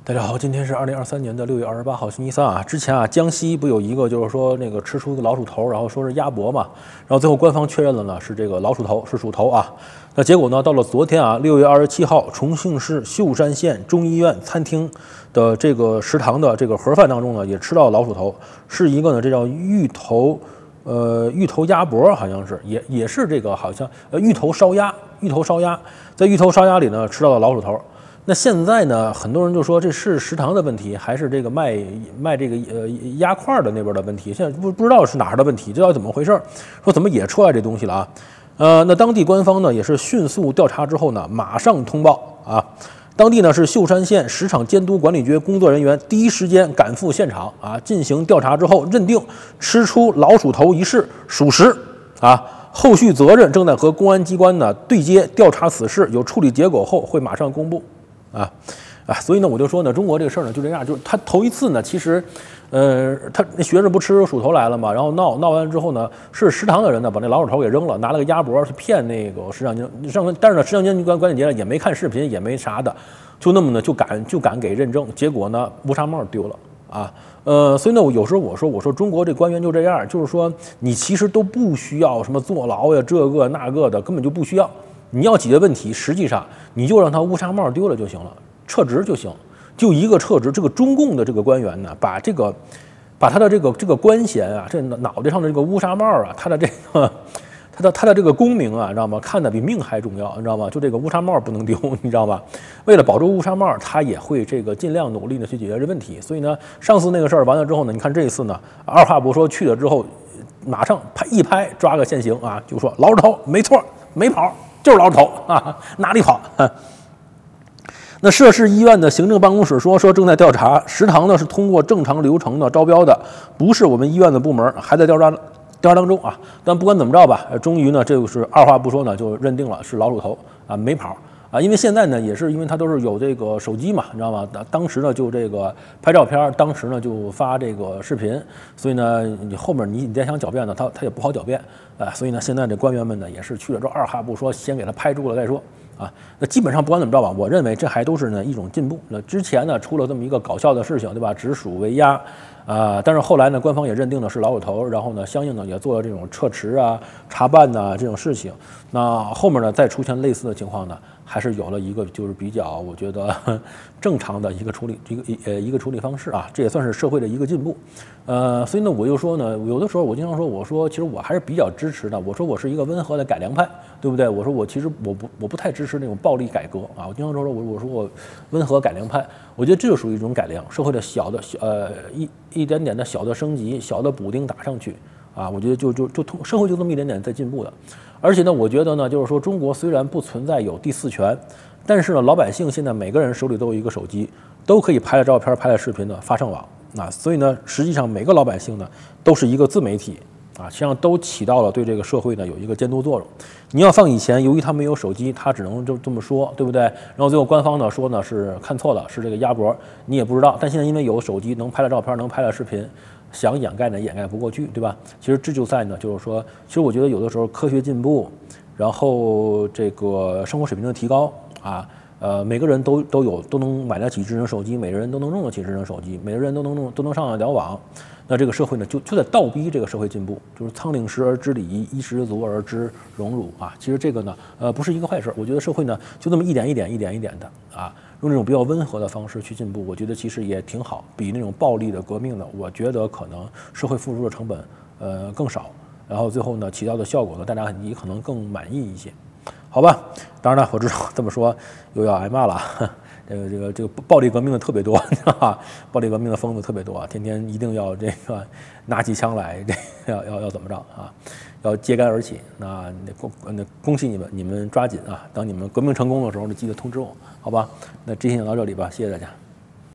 大家好，今天是2023年6月28号，星期三啊。之前啊，江西不有一个就是说那个吃出一个老鼠头，然后说是鸭脖嘛，然后最后官方确认了呢是这个老鼠头，是鼠头啊。那结果呢，到了昨天啊，6月27号，重庆市秀山县中医院餐厅的这个食堂的这个盒饭当中呢，也吃到了老鼠头，是一个呢，这叫芋头鸭脖，好像是也是这个好像芋头烧鸭，在芋头烧鸭里呢吃到了老鼠头。那现在呢，很多人就说这是食堂的问题，还是这个卖这个鸭块的那边的问题？现在不知道是哪儿的问题，这到底怎么回事？说怎么也出来这东西了啊？那当地官方呢也是迅速调查之后呢，马上通报啊。当地呢是秀山县食厂监督管理局工作人员第一时间赶赴现场啊，进行调查之后认定吃出老鼠头一事属实啊。后续责任正在和公安机关呢对接调查此事，有处理结果后会马上公布。所以呢，我就说呢，中国这个事儿呢就这样，就是他头一次呢，其实，他那学生不吃鼠头来了嘛，然后闹完之后呢，是食堂的人呢把那老鼠头给扔了，拿了个鸭脖去骗那个食堂监，但是呢，食堂监督管理节也没看视频，也没啥的，就那么呢就敢给认证，结果呢乌纱帽丢了啊。所以呢，有时候我说中国这官员就这样，就是说你其实都不需要什么坐牢呀，这个那个的，根本就不需要。你要解决问题，实际上你就让他乌纱帽丢了就行了，撤职就行，就一个撤职。这个中共的这个官员呢，把他的这个官衔啊，这脑袋上的这个乌纱帽啊，他的这个功名啊，你知道吗？看得比命还重要，你知道吗？就这个乌纱帽不能丢，你知道吧？为了保住乌纱帽，他也会这个尽量努力的去解决这问题。所以呢，上次那个事儿完了之后呢，你看这一次呢，二话不说去了之后，马上一拍抓个现行啊，就说老鼠头没错，没跑。就是老鼠头啊，哪里跑？那涉事医院的行政办公室说正在调查，食堂呢是通过正常流程的招标的，不是我们医院的部门，还在调查当中啊。但不管怎么着吧，终于呢，这就是二话不说呢就认定了是老鼠头啊，没跑啊。因为现在呢也是因为他都是有这个手机嘛，你知道吗？当时呢就这个拍照片，当时呢就发这个视频，所以呢你后面你再想狡辩呢，他也不好狡辩。所以呢，现在这官员们呢也是去了之后二话不说，先给他拍住了再说啊。那基本上不管怎么着吧，我认为这还都是呢一种进步。那之前呢出了这么一个搞笑的事情，对吧？指鼠为鸭但是后来呢，官方也认定的是老鼠头，然后呢，相应呢也做了这种撤职啊、查办呐这种事情。那后面呢再出现类似的情况呢，还是有了一个就是比较我觉得正常的一个处理处理方式啊，这也算是社会的一个进步。所以呢，我就说呢，有的时候我经常说，我说其实我还是比较支持的。我说我是一个温和的改良派，对不对？我说我其实我不太支持那种暴力改革啊。我经常说我说我温和改良派，我觉得这就属于一种改良，社会的小的一点点的小的升级，小的补丁打上去啊。我觉得就社会就这么一点点在进步的。而且呢，我觉得呢，就是说中国虽然不存在有第四权，但是呢，老百姓现在每个人手里都有一个手机，都可以拍了照片、拍了视频的发上网。所以呢，实际上每个老百姓呢都是一个自媒体啊，实际上都起到了对这个社会呢有一个监督作用。你要放以前，由于他没有手机，他只能就这么说，对不对？然后最后官方呢说呢是看错了，是这个鸭脖，你也不知道。但现在因为有手机，能拍了照片，能拍了视频，想掩盖呢掩盖不过去，对吧？其实这就在呢，就是说，其实我觉得有的时候科学进步，然后这个生活水平的提高啊。每个人都能买得起智能手机，每个人都能用得起智能手机，每个人都能上得了网。那这个社会呢，就在倒逼这个社会进步，就是仓廪实而知礼仪，衣食足而知荣辱啊。其实这个呢，不是一个坏事。我觉得社会呢，就这么一点一点的啊，用这种比较温和的方式去进步，我觉得其实也挺好。比那种暴力的革命呢，我觉得可能社会付出的成本更少，然后最后呢起到的效果呢，大家也可能更满意一些。好吧，当然了，我知道这么说又要挨骂了。这个暴力革命的特别多，啊，暴力革命的疯子特别多，天天一定要这个拿起枪来，要怎么着啊？要揭竿而起。那恭喜你们，你们抓紧啊！当你们革命成功的时候，记得通知我，好吧？那这期讲到这里吧，谢谢大家。